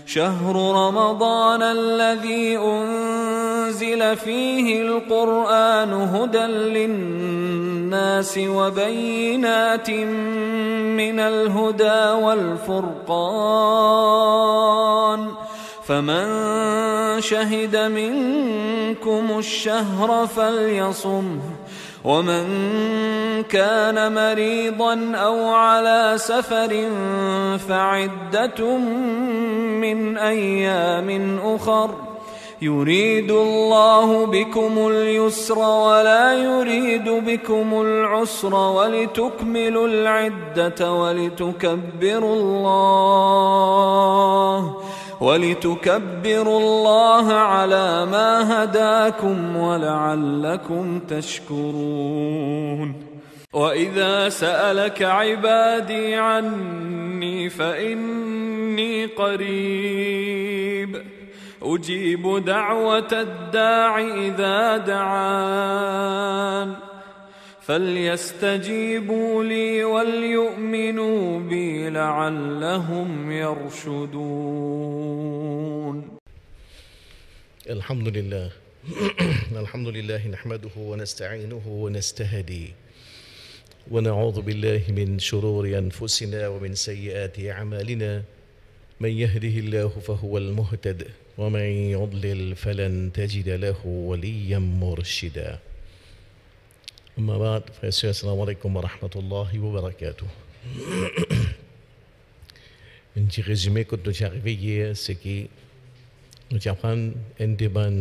شهر رمضان الذي أنزل فيه القرآن هدى للناس وبينات من الهدى والفرقان فمن شهد منكم الشهر فليصمه ومن كان مريضا أو على سفر فعدة من أيام أخر يريد الله بكم اليسر ولا يريد بكم العسر ولتكملوا العدة ولتكبروا الله على ما هداكم ولعلكم تشكرون وإذا سألك عبادي عني فإني قريب أجيب دعوة الداع إذا دعان فليستجيبوا لي وليؤمنوا بي لعلهم يرشدون. الحمد لله الحمد لله نحمده ونستعينه ونستهديه ونعوذ بالله من شرور أنفسنا ومن سيئات أعمالنا من يهده الله فهو المهتد ومن يضلل فلن تجد له وليا مرشدا. أما بعد السلام عليكم ورحمة الله وبركاته. Un petit résumé que nous avons arrivé hier, c'est que nous avons un débat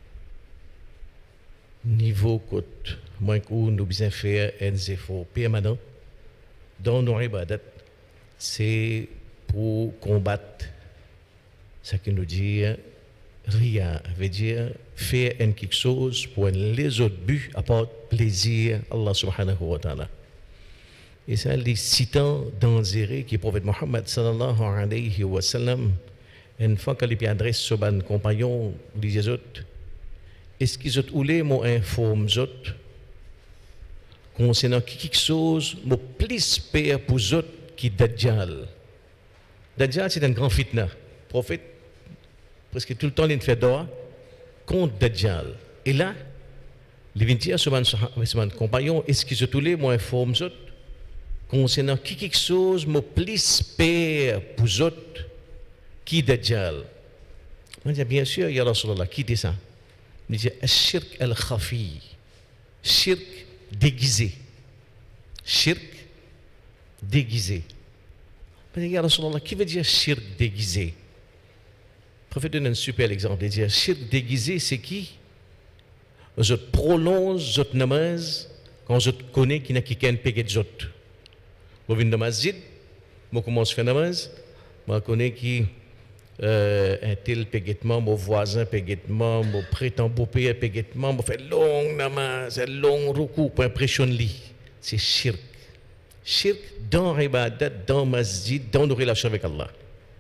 niveau que nous devons faire un effort permanent dans nos ibadat, c'est pour combattre ce qui nous dit Ria, veut dire faire quelque chose pour les autres buts apporte plaisir à Allah subhanahu wa ta'ala. Et ça, les citants dangereux qui le prophète Mohammed sallallahu alayhi wa sallam, une fois qu'il adresse sur un compagnon, il dit aux autres, est-ce qu'ils ont voulu m'informer aux autres concernant quelque chose, mon plus pire pour eux autres qui Dajjal. Dajjal, c'est un grand fitna. Le prophète, presque tout le temps, il fait dehors contre Dajjal. Et là, il vient dire sur mon compagnon, est-ce qu'ils ont voulu m'informer aux autres concernant quelque chose, mon plus pire pour eux autres qui Dajjal. On dit bien sûr, ya Rasulallah, qui dit ça? Il dit shirk al-khafi, shirk déguisé. Shirk déguisé. Il dit ya Rasulallah, qui veut dire shirk déguisé? Le prophète donne un super exemple. Il dit shirk déguisé, c'est qui? Je prolonge votre namaz quand je connais qu'il n'y a quelqu'un qui paye de autres. Je viens de masjid, je commence à faire namaz, je connais qui un tel péguettement, mon voisin péguettement, mon prétend beau-père péguettement, je fais long namaz, long ruku pour impressionner lui. C'est shirk. Shirk dans l'ibadat, dans le masjid, dans nos relations avec Allah.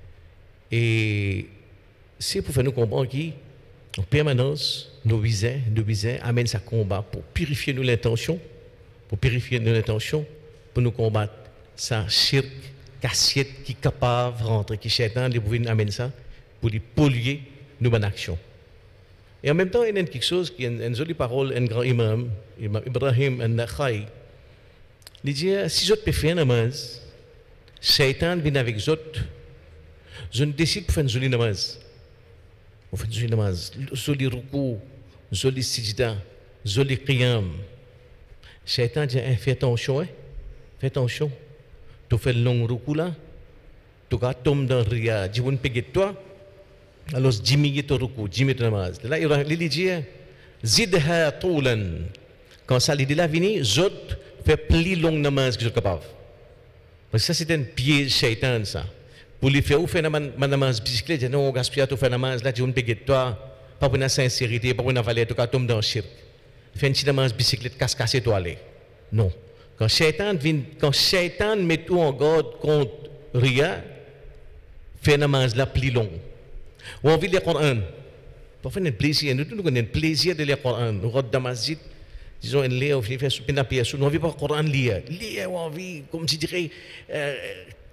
Et c'est pour faire nous comprendre qu'en permanence, nos visins amènent ce combat pour purifier nous l'intention, pour nous combattre ça shirk. Cassiette qui est capable de rentrer, qui est shaitan, de pouvoir amener ça pour lui polluer nos bonnes actions. Et en même temps, il y a quelque chose qui est une jolie parole, un grand imam Ibrahim al-Nakhai. Il dit si je peux faire un namaz, shaitan vient avec les autres, je décide de faire une jolie namaz. On fait une jolie namaz, joli ruku, joli sijda, joli qiyam. Shaitan dit fais attention, fais attention. Tu fais le long ruku là, tu tombes dans le ria, tu vas payer toi, alors diminuer ton ruku, diminuer ton namaz. Là, il dit, zidha toulan. Quand ça, il dit là, vini, zot, fait plus long namaz que je suis capable. Parce que ça, c'est un piège shaitan, ça. Pour lui faire, ou faire namaz bicyclette, il dit, non, gaspille, tu fais namaz, là, tu vas payer toi, pas pour la sincérité, pas pour la valeur, tu tombes dans le shirk. Fais un petit namaz bicyclette, casse-casse, toi, aller. Non. Quand Shaitan met tout en garde contre Ria, fait namaz la plus long. Ou on vit le Coran. Parfois, on a un plaisir. Nous avons un plaisir de lire le Coran. Nous rentrons dans la masjid, disons, on lit, on fait souper dans la pièce. Nous ne vit pas le Coran lire. Lire, on vit, comme je dirais,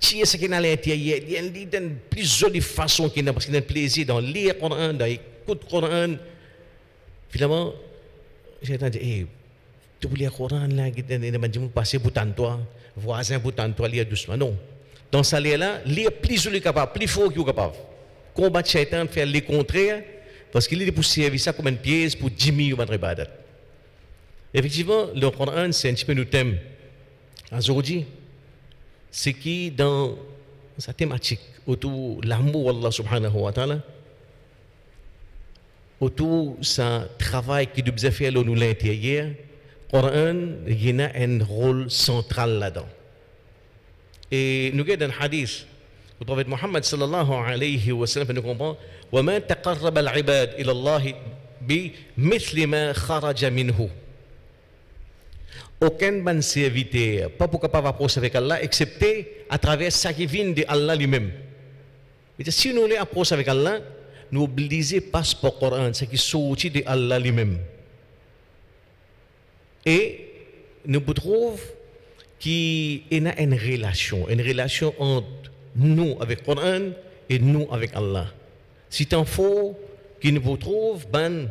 attirer ce qui est à l'intérieur. Il y a plusieurs façons qui parce qu'il y a un plaisir dans lire le Coran, dans écouter le Coran. Finalement, j'ai entendu, tu veux lire le Coran, là, tu veux passer pour toi, voisin pour toi, lire doucement. Non. Dans ça, là, lire plus que capable, plus fort que capable. Combattre Shaitan, faire le contraire, parce qu'il est pour servir ça comme une pièce pour diminuer votre ibadat. Effectivement, le Coran, c'est un petit peu notre thème. Aujourd'hui, c'est qui dans sa thématique autour de l'amour d'Allah subhanahu wa ta'ala, autour de ce travail qui doit faire dans l'intérieur, le Coran il a un rôle central là-dedans. Et nous avons un hadith, le prophète Muhammad sallallahu alayhi wa sallam nous comprend وَمَا تَقَرَّبَ الْعِبَادِ إِلَى اللَّهِ بِمِثْلِ مَا خَرَجَ مِنْهُ. Aucun bon serviteur, pas pour capable approcher avec Allah, excepté à travers ce qui vient de Allah lui-même. Si nous voulons approcher avec Allah, nous obligons passeport Coran, ce qui sortit de Allah lui-même. Et nous trouvons qu'il y a une relation entre nous avec le Coran et nous avec Allah. Si tant faut qu'il nous trouve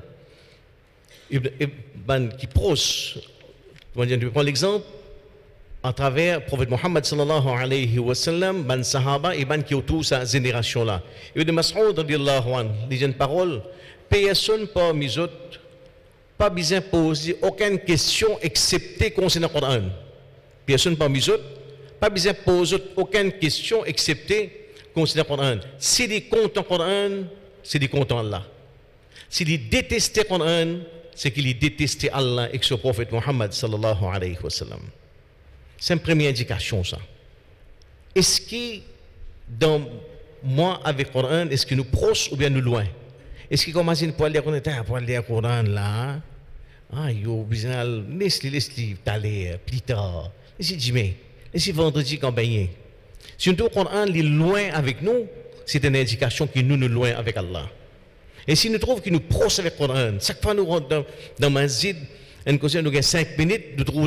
qui proche. Je vais prendre l'exemple à travers le prophète Muhammad sallallahu alayhi wa sallam, ban sahaba et ban qui autour sa génération là. Ibn Mas'ud radiyallahu anhu, les jeunes paroles, personne parmi les autres, pas besoin de poser aucune question excepté concernant le Coran. Personne parmi les autres, pas besoin de poser aucune question excepté concernant le Coran. Si ils comptent le Coran, c'est qu'ils comptent Allah. Si ils détestent le Coran, c'est qu'il détestait Allah et son prophète Muhammad sallallahu alayhi wa sallam. C'est une première indication ça. Est-ce que dans moi avec le Coran, est-ce que nous proches ou bien nous loin? Est-ce qu'il commence pour lire le Coran là? Il a besoin de laisser aller plus tard. Laissez dimanche, laissez vendredi quand baigner. Si nous le Coran est loin avec nous, c'est une indication que nous loin avec Allah. Et si nous trouvons que nous proches avec le Coran, chaque fois que nous rentrons dans le masjid, nous avons 5 minutes, nous trouvons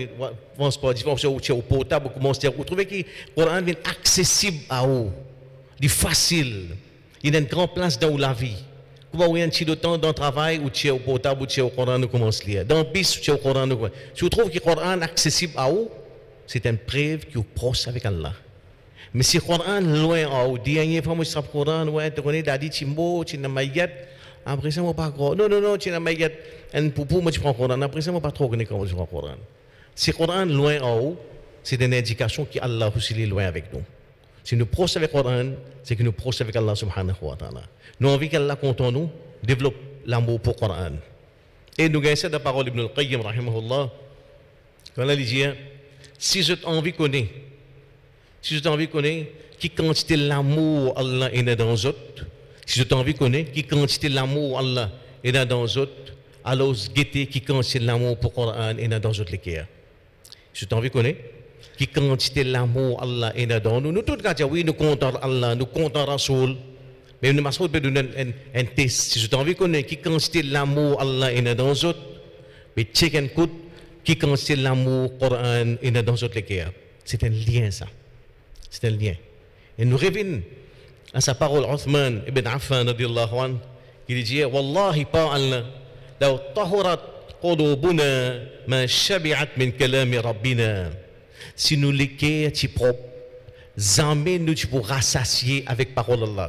au portable, vous trouvez que le Coran est accessible à vous, il est facile, il y a une grande place dans la vie. Vous avez un petit temps dans le travail, ou au portable, ou au Coran, nous commençons à lire. Dans le bis, ou au Coran, nous commençons. Si vous trouvez que le Coran est accessible à vous, c'est une preuve que vous êtes proche avec Allah. Mais si le Coran est loin, ou dernière fois, je suis le Coran, tu connais Dadi Chimbo, tu n'as pas yet, après ça, je ne pas trop. Non, tu n'as pas yet. Et pour moi, tu prends le Coran, après ça, je ne pas trop connais comment tu prends le Coran. Si le Coran est loin en haut, c'est une indication qu'Allah aussi est loin avec nous. Si nous proches avec le Coran, c'est que nous proches avec Allah subhanahu wa ta'ala. Nous avons envie qu'Allah compte en nous, développe l'amour pour le Coran. Et nous gagnons cette parole d'Ibn al-Qayyim, rahimahullah, quand il dit, si je t'ai envie de connaître, si je t'ai envie de connaître, qui quantité l'amour Allah est dans les autres, si je t'ai envie de connaître, qui quantité l'amour Allah est dans les autres, alors guettez qui quantité l'amour pour le Coran est dans les autres lesquels. Si je t'ai envie de connaître, qui quantité l'amour Allah est dans nous. Nous tous quand oui, nous comptons Allah, nous comptons Rasoul, mais nous m'assurons de donner un test. Si je t'ai envie de connaître, qui quantité l'amour Allah est dans les autres, mais check and coûte, qui quantité l'amour Coran est dans les autres lesquels. C'est un lien ça. C'est un lien. Et nous revenons à sa parole Uthman ibn Affan radiyallahu anhu qui dit Wallahi ta'ala law tahurat qulubuna ma shabi'at min kalami rabbina. Si nous les cœurs sont propres, jamais nous ne pourrons rassasier avec parole d'Allah.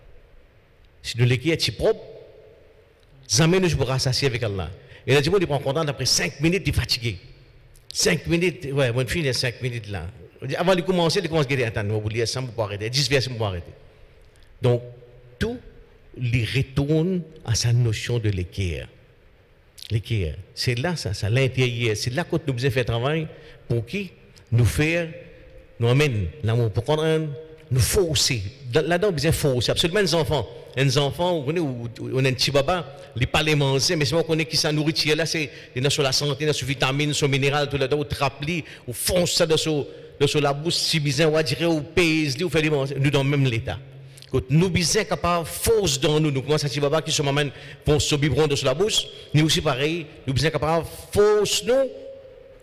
Si nous les cœurs sont propres, jamais nous ne pourrons rassasier avec Allah. Et là, du coup, il prend content après 5 minutes, il est fatigué. 5 minutes, ouais, on finit 5 minutes là. Avant de commencer, il commence à dire attends, on va lire ça, on va arrêter. 10 versets, on va arrêter. Donc, tout il retourne à sa notion de l'équerre. L'équerre, c'est là, ça l'intérieur. C'est là que nous devons faire travail pour qui nous faire, nous amène l'amour pour Coran, nous forcer. Là-dedans, nous devons forcer. Absolument, les enfants, on a un petit baba, les palais manger, mais c'est moi qu'on est qui sa nourriture là, c'est sur la santé, sur les vitamines, sur les minérales, tout là-dedans, on trapli, on fonce ça sur la bouche, si bizarre, on va dire, on pèse, on fait des manger. Nous dans le même l'état. Nous sommes capables de force dans nous. Nous commençons à dire, baba, qui se font ce biberon sur la bouche, nous aussi pareil, nous sommes capables de force nous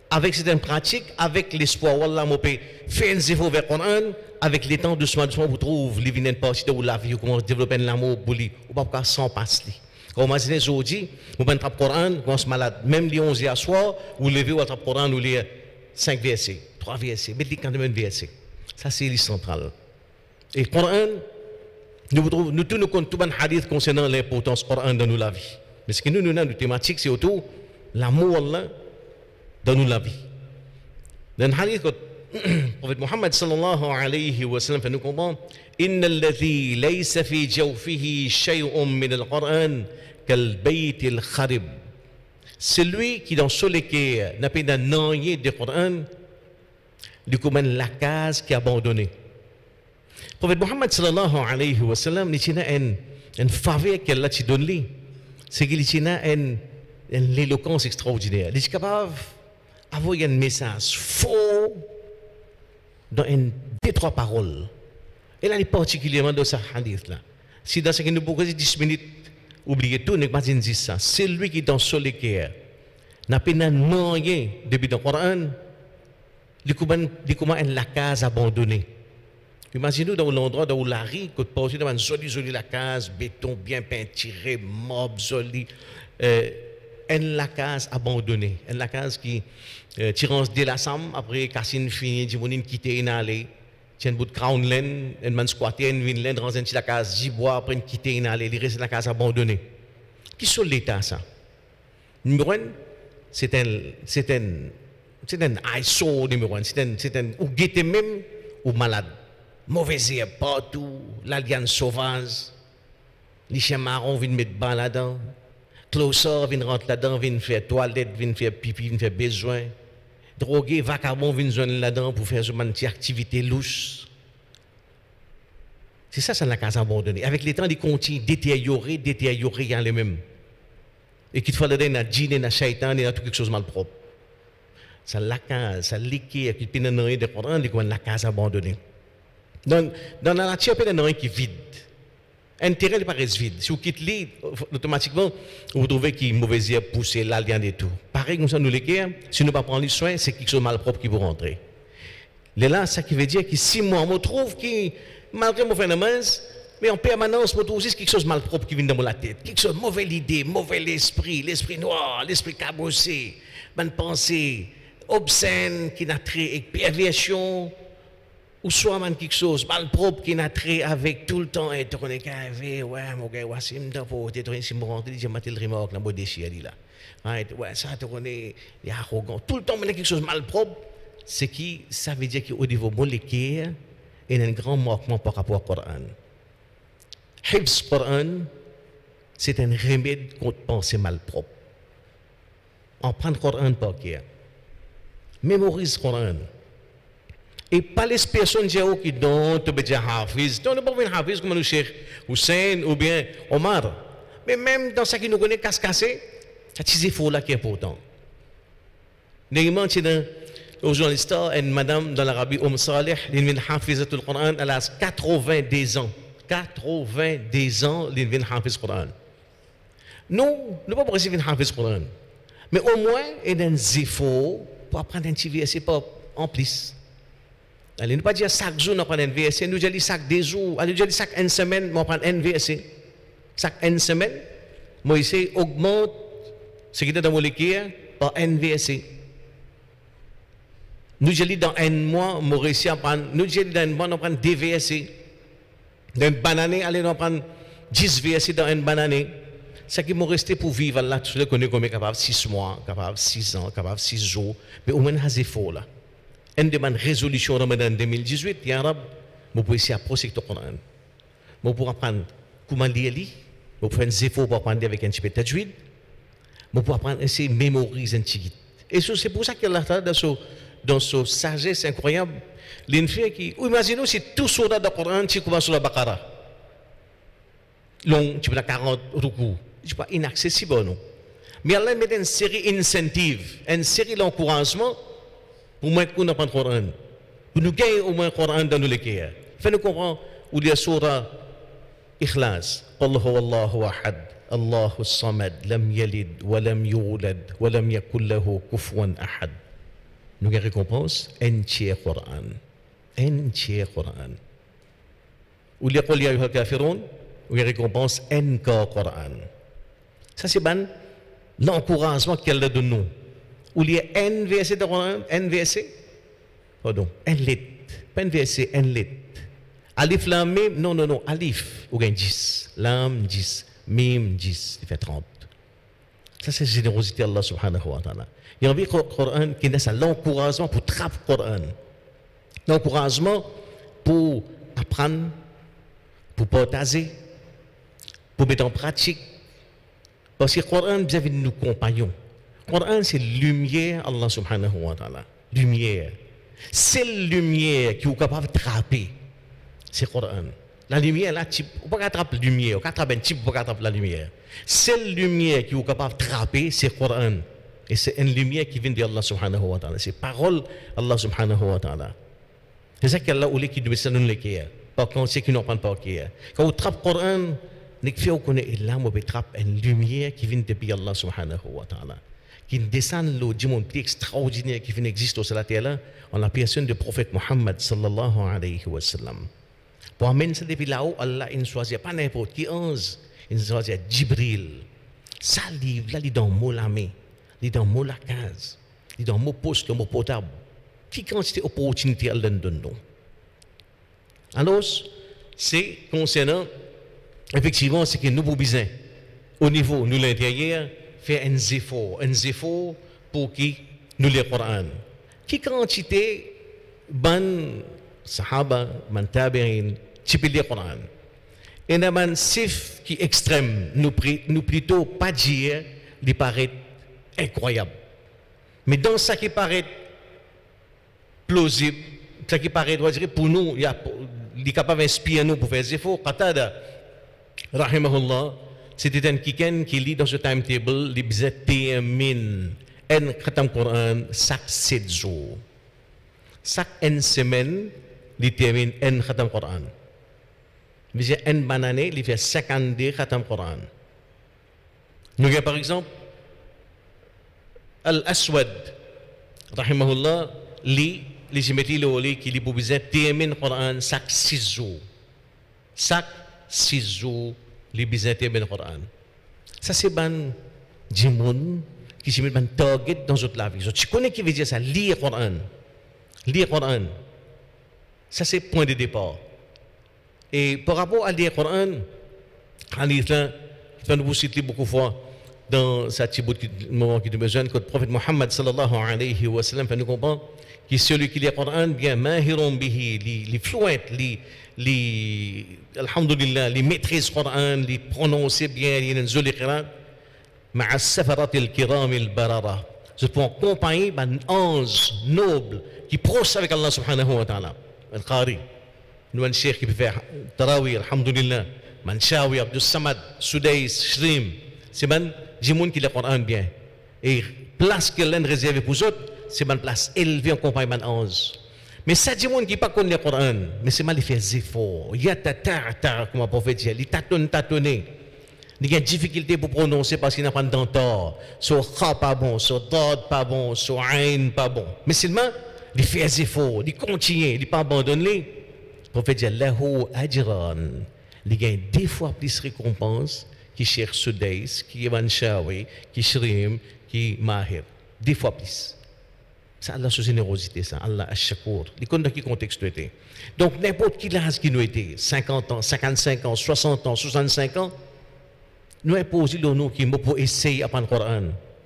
avec certaines pratiques, avec l'espoir, Wallah, mon père, fait un zéro vers le Coran, avec les temps, doucement, vous trouvez, les vignettes parties de la vie, comment développer l'amour pour lui, ou pas sans passer. Quand vous imaginez aujourd'hui, vous prenez le Coran, vous êtes malade, même les 11 à soir, vous levez votre Coran, vous lisez 5 versets, 3 versets, mais quand même un verset. Ça, c'est l'essentiel. Et le Coran, nous tenons compte de tout un hadith concernant l'importance du Coran dans nos vie. Mais ce que nous avons, nos thématiques, c'est autour l'amour dans nos vie. Dans le hadith, le prophète Muhammad sallallahu alayhi wa sallam fait nous comprendre إن الذي ليس في جوفه شيء من القرآن كالبيت الخرب. Celui qui dans son cœur n'a pas d'année de Coran, du coup la case qui est abandonnée. Le prophète Muhammad sallallahu alayhi wa sallam il a une faveur qu'elle a donné, c'est qu'il a une éloquence extraordinaire. Il est capable d'avoir un message fort dans une des trois paroles. Et là, il est particulièrement dans ce hadith-là. Si dans ce que nous pouvons dire 10 minutes, oubliez tout, ne pas dire ça. C'est lui qui est dans le cœur n'a pas rien depuis le Coran, il commence à la case abandonnée. Imaginez-vous dans l'endroit où la rue, quand vous passez dans une jolie la case, béton bien peinturé, mob, joli, la case abandonnée. La case qui tire de la sam, après Cassine fini, Djimounine quitte une allée. Tiens, bout de crown laine, un man squatter, une vine laine, dans une la case, gibois, après une quitter une allée, il reste la case abandonnée. Qui sont l'état ça? Numéro 1, c'est un ISO numéro 1, c'est un, ou guetté même, ou malade. Mauvais air partout, l'alliance sauvage, les chiens marrons viennent mettre bas là-dedans, closer viennent rentrer là-dedans, viennent faire toilette, viennent faire pipi, viennent faire besoin. Drogué, vagabond, viennent joindre là-dedans pour faire une petite activité louche. C'est ça, la case abandonnée. Avec les temps, ils continuent détériorer en les-mêmes. Et qu'il faut aller dans le djinn, dans le shaitan, dans tout quelque chose de malpropre. Ça, la case, ça liquide, qui peut nous de Coran, la case abandonnée. Dans la nature, il y a un qui est vide. Intérêt, il paraît vide. Si vous quittez l'île, automatiquement, vous trouvez qu'il y a une mauvaise air poussée, l'alien et tout. Pareil, comme ça, nous les guerres, si nous ne pas prendre les soins, c'est quelque chose de malpropre qui vous rentrer. Là, ça qui veut dire que si moi, je trouve que, malgré mon phénomène, mais en permanence, je trouve aussi quelque chose de malpropre qui vient dans la tête. Quelque chose de mauvaise idée, mauvais l'esprit noir, l'esprit cabossé, bonne pensée, obscène, qui n'a trait avec perversion. Ou soit man quelque chose malpropre qui n'a trait avec tout le temps et tourner qu'avec ouais mon gars ouais c'est m'd'a pour te tourner si me rentrer j'ai maté le remorque la mode chérie là ouais ça tourner il est arrogant tout le temps mais quelque chose malpropre c'est qui ça veut dire qu'au niveau moléculaire il y a un grand manquement par rapport au Coran. Hifz Coran c'est un remède contre pensée malpropre. En prendre Coran par cœur. Mémorise Coran. Et pas les personnes qui donnent te hafiz. On ne peut pas faire hafiz comme le Cheikh Hussein ou bien Omar. Mais même dans ce qui nous connaît casse-cassé, c'est faux là qui est important. Néanmoins, au journaliste, une madame dans l'Arabie, Saleh, elle vient hafiz le Coran, elle a 90 ans. 90 ans, elle vient hafiz le Coran. Nous, nous ne pouvons pas recevoir un hafiz le Coran. Mais au moins, il y a un zéfo pour apprendre un petit verset en plus. Allez, ne pas dire chaque jour, nous prenons un verset, nous disons chaque 2 jours, allez, nous disons chaque 1 semaine, nous prenons un verset. Chaque 1 semaine, moi, ici, augmente ce qui est dans mon molécule par un verset. Nous disons dans un mois, nous réussissons à prendre, nous disons dans un mois, nous prenons 2 versets. Dans une bonne année, allez, nous prenons 10 versets dans une bonne année. Ce qui m'a resté pour vivre là, tout le monde connaît comme capable 6 mois, capable 6 ans, capable 6 jours, mais au moins, c'est faux là. Une demande résolution Ramadan 2018, ya Rab, je peux essayer d'approcher le Coran. Je peux apprendre comment lire, je peux faire un effort pour apprendre avec un petit peu de tajwid, je peux apprendre à essayer de mémoriser un petit peu. Et c'est pour ça qu'Allah dans sa sagesse incroyable, l'infirme qui, imaginez si tout sur le Coran, tu commences sur la Baqara. Long, tu peux la 40 rukus. C'est pas inaccessible, non. Mais Allah met une série d'incentives, une série d'encouragements pour moi qu'on apprend le Coran. Pour nous gagner au moins le Coran dans nos cœurs. Fais-nous comprendre où il y a surah Ikhlas. Qul huwa Allahu ahad, Allahu samad, lam yalid, wa lam yulad, wa lam yakul lahu kufuwan ahad. nous avons récompense un tiers Coran. Un tiers Coran. Ou les qul ya ayyuhal kafirun, ou les récompense un quart Coran. Ça c'est ban l'encouragement qu'elle a donné nous. Ou les un verset de Coran, un verset, pardon, un lit, pas un verset, un lit. Alif lam mim, non, alif, ou gain 10, lam 10, mim 10, il fait 30. Ça c'est la générosité d'Allah subhanahu wa ta'ala. Il y a un Coran qui est l'encouragement pour travailler le Coran. L'encouragement pour apprendre, pour partager, pour mettre en pratique. Parce que le Coran, vous avez nos compagnons. Le Coran, c'est lumière, Allah subhanahu wa ta'ala. Lumière. C'est la lumière qui est capable de attraper. C'est le Coran. La lumière, là, on ne peut pas attraper la lumière. On peut attraper un type, on ne peut pas attraper la lumière. C'est la lumière qui est capable de attraper, c'est le Coran. Et c'est une lumière qui vient d'Allah subhanahu wa ta'ala. C'est parole Allah subhanahu wa ta'ala. C'est ça qu'Allah voulait qu'il nous mette dans par contre, c'est qu'ils n'ont pas de parquet. Quand on trappe le Coran, nous faisons là, on trappe une lumière qui vient depuis Allah subhanahu wa ta'ala. Qui descend le diamant plus extraordinaire qui existe sur la terre en la personne du prophète Muhammad sallallahu alayhi wa sallam. Pour amener ça depuis là-haut, Allah ne choisit pas n'importe qui ange, il choisit Jibril. Ça livre là, il est dans mot la main, il est dans mot la case, il est dans mot poste, le mot potable. Qui quantité d'opportunités Allah nous donne. Alors, c'est concernant, effectivement, c'est que nous avons besoin, au niveau de l'intérieur, faire un effort pour qui nous le Coran. Qui quantité, ban sahaba, ban tabi'in, qui peut lire le Coran. Et un sif qui est extrême, nous plutôt pas dire, il paraît incroyable. Mais dans ça qui paraît plausible, ça qui paraît, doit dire, pour nous, il est capable d'inspirer nous pour faire des efforts. Qatada, rahimahullah, c'était un kiken qui lit dans ce timetable, il disait termine un khatam Coran chaque 7 jours. Chaque une semaine, il termine un khatam Coran. Il disait une année, il fait 52 khatam Coran. Nous avons par exemple Al-Aswad, rahimahullah, les gémétries qui lui pouvaient terminer le Coran chaque 6 jours. Chaque 6 jours, les besoins terminer le Coran. Ça, c'est un djimoun qui se met un target dans notre la vie. Tu connais qui veut dire ça? Lire le Coran. Lire le Coran. Ça, c'est le point de départ. Et par rapport à lire le Coran, hadith là, je vais vous citer beaucoup de fois dans ce petit moment qui nous besoin que le prophète Muhammad sallallahu alayhi wa sallam fait nous comprendre que celui qui lit le Coran bien mahirun bihi, les fluent, alhamdulillah, les maîtrise le Coran, les prononcer bien, les nzul Qur'an, ma'a safarat al-kiram al-barara. Je peux accompagner un ange noble qui proche avec Allah subhanahu wa ta'ala. Al-Qari. Nous un cheikh qui peut faire tarawih, alhamdulillah. Manchawi, Abdus Samad, Sudais, Shrim. C'est un jimoun qui lit le Coran bien. Et place qu'elle a réservée pour eux autres, c'est une place élevée en compagnie d'un ange. Mais ça dit monde qui pas connaît le Coran, mais c'est mal il fait des efforts. Il y a tata comme le prophète dit, il tâtonne. Il y a des difficultés pour prononcer parce qu'il n'a pas d'entendre. Sur kha pas bon, sur dad pas bon, sur ain pas bon. Mais seulement il fait des efforts, il continue, il pas abandonné. Le prophète dit lahu ajran. Il y a 2 fois plus de récompense qui cherche Sudais, qui est Manchawi, qui Shrim, qui Mahir. 2 fois plus. C'est Allah sa générosité, ça. Allah Ash-Shakur. Il connaît dans quel contexte nous était. Donc, n'importe qui l'âge qui nous était, 50 ans, 55 ans, 60 ans, 65 ans, nous imposons nous qui pour essayer d'apprendre le Coran.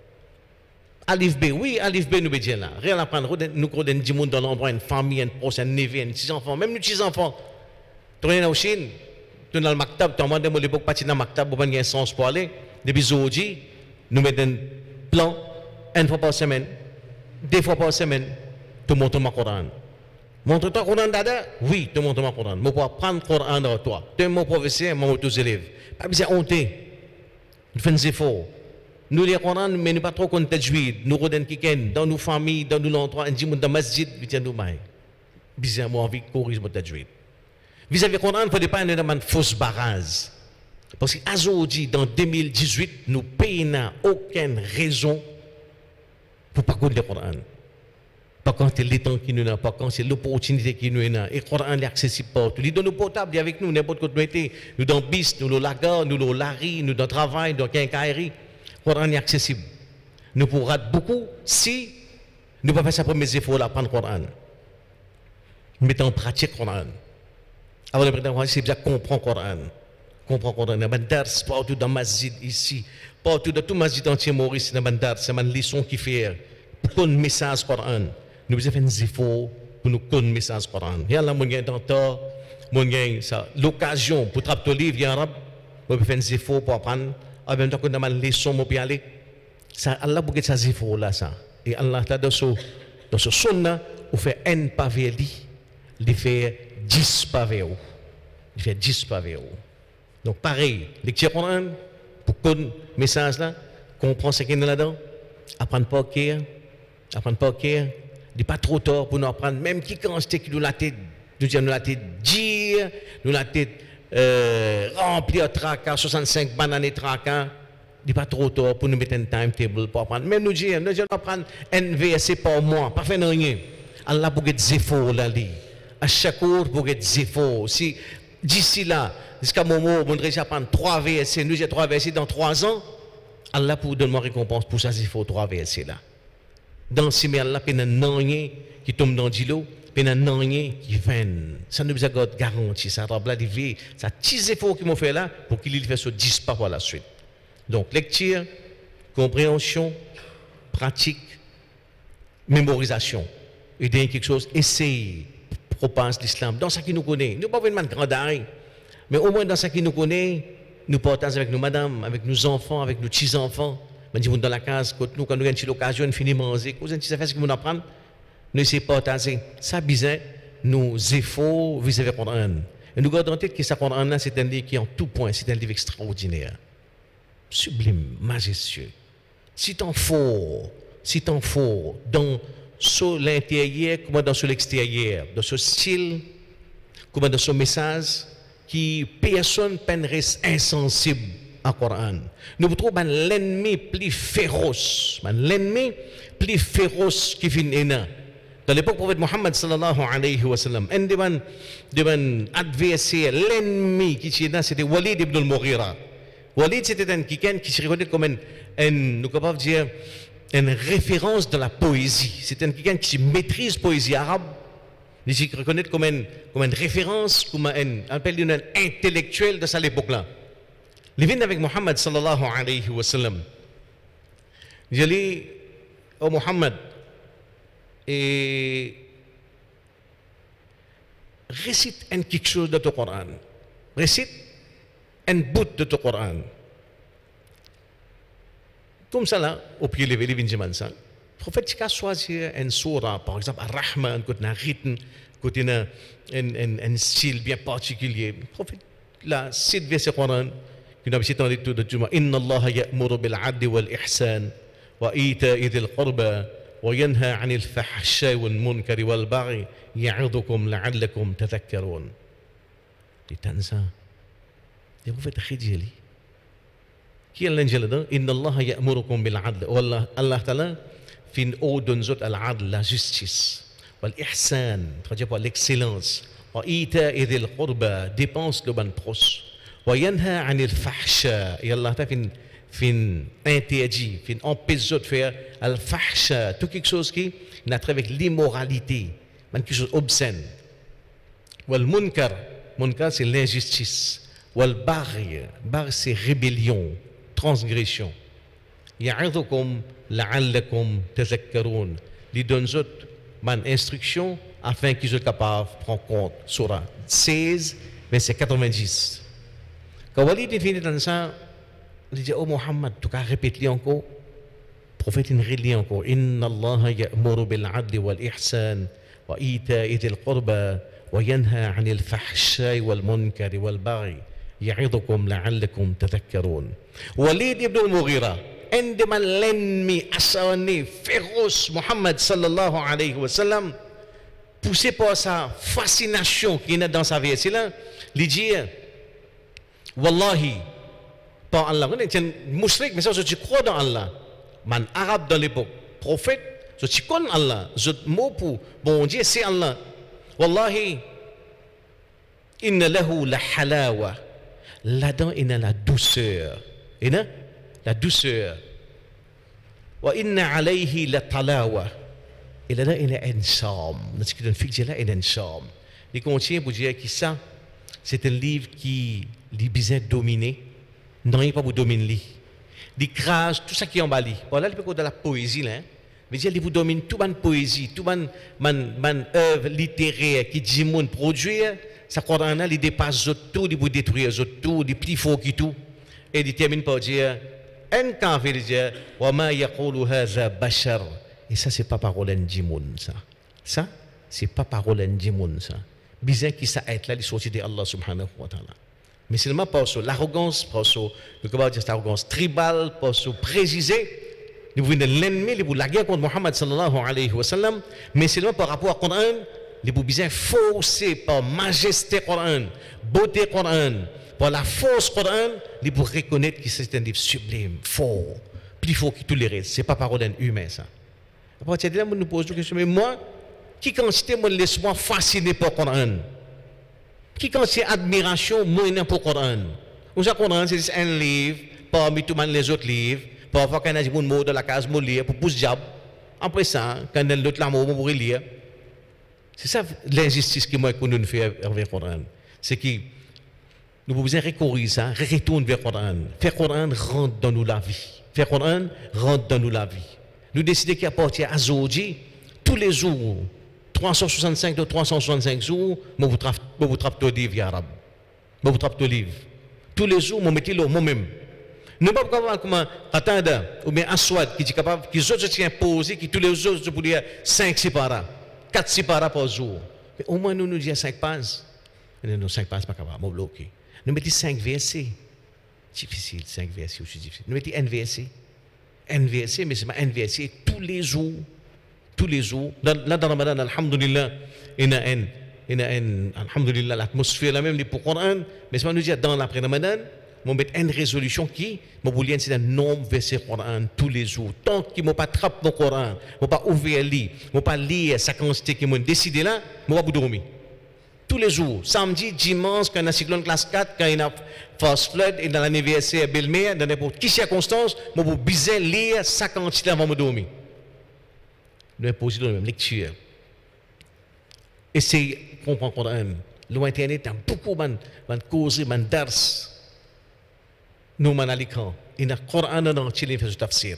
Alif B, oui, Alif B, nous bédions là. Rien à apprendre. Nous connaissons du monde dans l'endroit, une famille, une proche, un neveu, un petit enfant, même nos petits enfants. Tu es en Chine, tu es dans le maktab, tu as demandé à l'époque, pas dans le maktab, pour avoir un sens pour aller. Depuis aujourd'hui, nous mettons un plan, 1 fois par semaine. 2 fois par semaine, tu montres mon Coran. Montre-toi le Coran, dada? Oui, tu montres mon Coran. Je peux apprendre le Coran dans toi. Tu es mon professeur, moi, tous les élèves. Pas besoin de honte. Nous faisons des efforts. Nous, les Coran, mais nous pas trop qu'on tajwid. Nous, dans nos familles, dans nos endroits, on dit, dans le masjid, nous sommes besoin de envie de corriger mon tajwid. Vis-à-vis du Coran, il ne faut pas avoir une fausse barrage. Parce qu'aujourd'hui, dans 2018, nous payons aucune raison pour ne pas connaître le Coran. Par contre, c'est le temps qui nous a, par contre, c'est l'opportunité qui nous a. Et le Coran est accessible partout. Il donne nos portables avec nous, n'importe quoi nous mettez. Nous dans bis, nous dans la gare, nous dans la rue, nous dans le travail, dans la quincaillerie. Le Coran est accessible. Nous pourrons rater beaucoup si nous ne pas faire sa première effort là, prendre le Coran. Mettons en pratique le Coran. Avant de prendre le Coran, c'est déjà comprendre le Coran. Comprendre le Coran. Dans le dars, partout dans le masjid ici, partout dans tout le masjid entier Maurice, dans le dars, c'est une leçon qui fait pour le message Coran. Nous devons faire des efforts pour nous connaître le message Coran. Et là, nous avons l'occasion pour travailler le livre en arabe, nous devons faire des efforts pour apprendre. En même temps que nous avons des leçons pour aller. Allah pour que ces efforts là ça. Et Allah dans ce sunna, il fait un pavé, il fait 10 pavés. Il fait 10 pavés. Donc pareil, lecture Coran, pour connaître le message là, comprendre ce qu'il y a là-dedans, apprendre pas au cœur, il n'est pas trop tard pour nous apprendre, même qui quand qui nous la tête, nous la tête dire, nous la tête remplir tracas, 65 bananes tracas, il n'est pas trop tard pour nous mettre un timetable pour apprendre. Même nous dire, nous apprendre un verset par mois, pas faire rien. Allah pour des efforts là, à chaque jour pour des efforts. Si d'ici là, jusqu'à mon moment, on devrait apprendre 3 versets, nous j'ai 3 versets dans 3 ans, Allah pour donner une récompense pour ces efforts 3 versets là. Dans ce cas-là, il y a un rien qui tombe dans l'îlot, il y a un rien qui vient. Ça nous a garanti, ça a dit, ça petit effort qu'ils m'ont fait là pour qu'il fasse 10 pas par la suite. Donc, lecture, compréhension, pratique, mémorisation. Et bien quelque chose, essayer, propager l'islam dans ce qui nous connaît. Nous ne pouvons pas faire de grand arrêt, mais au moins dans ce qui nous connaît, nous partageons avec nos madames, avec nos enfants, avec nos petits-enfants. Nous dans la case, quand nous avons une occasion de finir manger, quand nous avons ce que nous apprenons, nous essayons de partager. Ça bizarre, nos efforts vis-à-vis de Coran. Et nous gardons en tête que ce Coran, c'est un livre qui, en tout point, c'est un livre extraordinaire, sublime, majestueux. Si tant fort, dans sur l'intérieur, comme dans sur l'extérieur, dans ce style, comme dans ce message, qui personne ne reste insensible à Coran. Nous trouvons l'ennemi plus féroce, qui vient dans l'époque du prophète Mohammed sallallahu alayhi wa sallam. Un des adversaires, l'ennemi qui était là, c'était Walid ibn al-Mughira. Walid, c'était quelqu'un qui se reconnaît comme nous pouvons dire, une référence de la poésie. C'était quelqu'un qui maîtrise la poésie arabe. Il se reconnaît comme une référence, comme un intellectuel de cette époque-là. Il vient avec Mohammed sallallahu alayhi wa sallam. Il dit, oh Mohammed, et récite quelque chose de ton Coran. Récite un bout de ton Coran. Comme ça là, au pied levé, il vient de ça. Le prophète a choisi une surah, par exemple, Ar-Rahman, qui a un rythme, qui a un style bien particulier. Le prophète là, 7 versets Coran. Nous avons cité tout de Juma. Inna Allah ya'muru bil 'adli wal ihsan wa ita'i dhil qurba wa yanha 'anil fahsha'i wal munkari wal baghi ya'idhukum la'allakum tadhakkarun. Di tanza. Dia buat khidjali. Qui est l'angel là? Inna Allah ya'murukum bil 'adli. Wallah Allah Ta'ala fin ordonne zot al 'adl, la justice. Wal ihsan, traduit par l'excellence. Wa ita'i dhil qurba, dépense le ban proche. وينهى عن الفحشاء يلا تعرفين فين interdit فين empêche de faire الفحشاء tout quelque chose qui n'a trait avec l'immoralité quelque chose obscène والمنكر munkar c'est l'injustice والبغي c'est rébellion transgression يعظكم لعلكم تذكرون li donne autres man instruction afin qu'ils soient capables de prendre compte surah 16 verset 90. Quand Walid est fini dans ça, il dit, oh Muhammad, tu as répété encore, prophète il redit encore, Inna Allah ya'muru bil 'adli wal ihsan wa ita'i dhil qurba wa yanha 'anil fahsha'i wal munkari wal baghi ya'idhukum la'allakum tadhakkarun. Walid ibn al-Mughira, عندما l'ennemi acharné, féroce, Muhammad sallallahu alayhi wa sallam, poussé par sa fascination qui est dans sa vie, c'est là, il dit, Wallahi, par Allah, c'est un mushrik, mais ça, je crois dans Allah. Man arabe dans l'époque, prophète, so tu connais Allah, ce mot pour bon Dieu c'est Allah. Wallahi, inna lahu la halawa. Là-dedans, il y a la douceur. Il y a la douceur. Wa inna alayhi la talawa. Et là-dedans, il y a un charme. Dans ce qui donne fixe là, il y a un charme. Il contient pour dire que ça, c'est un livre qui est besoin de dominer. Non, il n'est pas pour dominer. Il crase tout ça qui est en bas. Voilà, il peut de la poésie là. Mais il vous domine toute la poésie, toute la œuvre littéraire qui dit monde produire. Ça Coran là, il dépasse tout, il vous détruire tout, il plus fort que tout. Et il termine par dire un kafir dire wa ma yaqulu hadha bashar. Et ça c'est pas parole d'un monde ça. Ça c'est pas parole d'un monde ça. Bizarre qui ça être là, il sortit de Allah subhanahu wa ta'ala. Mais seulement par l'arrogance, par l'arrogance tribale, par ce préjugé, nous venons de l'ennemi, nous la guerre contre Muhammad sallallahu alayhi wa sallam, mais seulement par rapport au Coran, nous besoin forcer par majesté Coran, beauté Coran, par la force Coran, nous pouvons reconnaître que c'est un livre sublime, fort, plus fort que tous les restes. Ce n'est pas parole d'un humain ça. À partir de là, nous nous posons la question, mais moi, qui quantité me laisse-moi fasciné par Coran? Qui quantité admiration, moi, pour Coran? Nous savons Coran, c'est un livre, parmi tous les autres livres, parfois quand on a des mots dans la case, pour lire, pour pousser diable. Après ça, quand on a l'autre l'amour, pour lire. C'est ça l'injustice que moi, nous fait avec le Coran. C'est que nous pouvons recourir ça, retourner vers le Coran. Faire le Coran rentre dans nous la vie. Faire le Coran rentre dans nous la vie. Nous décidons qu'à partir à Zoji, tous les jours, 365 de 365 jours, je vous trappe le livre arabe. Je vous trappe le livre. Tous les jours, je mets le moi-même. Ne pas capable comment attendre ou bien aswad qui est capable qui autres tient posé qui tous les autres pour dire 5 séparats 4 séparats par jour. Mais au moins nous disons 5 pages. Non 5 pages pas capable, me bloquer. Nous mettons 5 versets. Difficile 5 versets aussi difficile. Nous mettons un verset. Un verset mais c'est pas un verset tous les jours. Tous les jours dans Ramadan alhamdulillah il y a alhamdulillah l'atmosphère la même pour le Coran mais c'est pas nous dire dans l'après Ramadan je vais une résolution qui, c'est un nombre de versets Coran tous les jours. Tant que je ne pas attraper le Coran, je ne pas ouvrir le livre, je ne pas lire sa quantité que je décidé là, je ne vais pas dormir. Tous les jours, samedi, dimanche, quand il y a un cyclone classe 4, quand il y a un fast flood, et dans l'anniversaire belle-mère, dans n'importe quelle circonstance, je vais bien lire sa quantité avant de dormir. Nous avons posé la même lecture. Essayez de comprendre le Coran. L'internet, il y a beaucoup de causes, de dars. Nous manalikan et le Coran dans entier fait tafsir.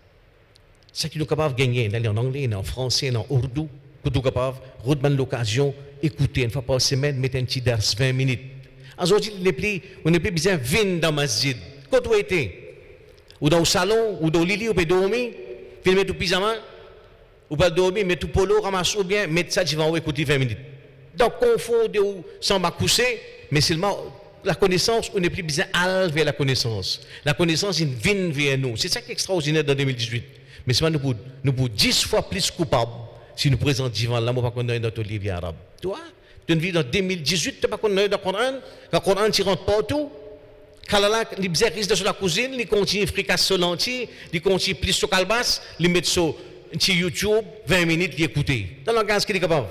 Ce qui nous capable de gagner en anglais, en français, en ourdou, que nous capable de l'occasion écouter une fois par semaine, mettre un petit dars 20 minutes. Aujourd'hui, on n'est plus besoin de venir dans le masjid. Quand tu étais, ou dans le salon, ou dans le lit, ou peut dormir, filmer tout pyjama, ou pas dormir, mettre tout polo, ramasser ou bien mettre ça, tu vas écouter 20 minutes. Donc, confondre ou sans coucher, mais seulement la connaissance, on n'est plus besoin d'aller vers la connaissance. La connaissance, il vient vers nous. C'est ça qui est extraordinaire dans 2018. Mais c'est nous pour 10 fois plus coupables si nous présentons devant là, pas qu'on dans notre livre arabe. Toi, tu vis dans 2018, tu n'as pas qu'on dans le Coran. Le Coran, tu rentres partout. Quand les bizarres sur la cuisine, ils continuent à fricasse sur l'entier, ils continuent plus sur calbas, ils mettent sur YouTube, 20 minutes, ils écoutent. Dans le langage qui est capable.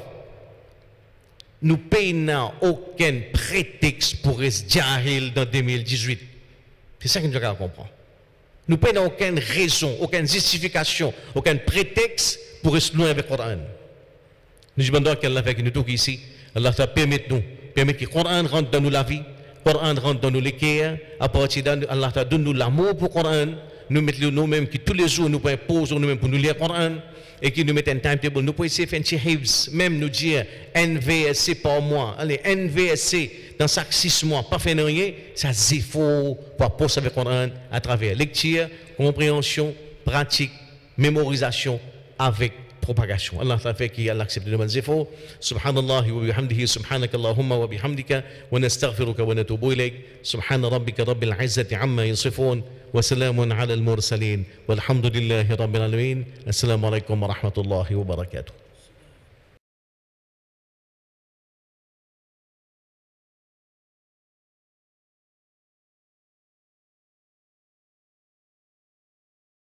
Nous payons aucun prétexte pour rester jahil dans 2018. C'est ça que nous devons comprendre. Nous payons aucune raison, aucune justification, aucun prétexte pour rester loin avec le Coran. Nous demandons qu'Allah fait que nous tous ici, Allah permet que le Coran rentre dans nous la vie, le Coran rentre dans nous l'équerre, à partir d'Allah Allah donne nous l'amour pour le Coran, nous mettons nous-mêmes qui tous les jours nous imposons nous-mêmes pour nous lire le Coran. Et qui nous mettent un timetable, nous pouvons essayer de faire un petit hibs, même nous dire NVSC par mois, allez, NVSC dans chaque 6 mois, pas faire rien, ça c'est faux pour poursuivre le Coran à travers lecture, compréhension, pratique, mémorisation avec propagation. Allah t'a fait qu'il accepte de nos efforts. Subhanallah wa bihamdihi, subhanakallahumma wa bihamdika, wa nastaghfiruka wa natubu ilayk. Subhana rabbika rabbil izzati amma yasifun. وسلام على المرسلين والحمد لله رب العالمين. السلام عليكم ورحمة الله وبركاته.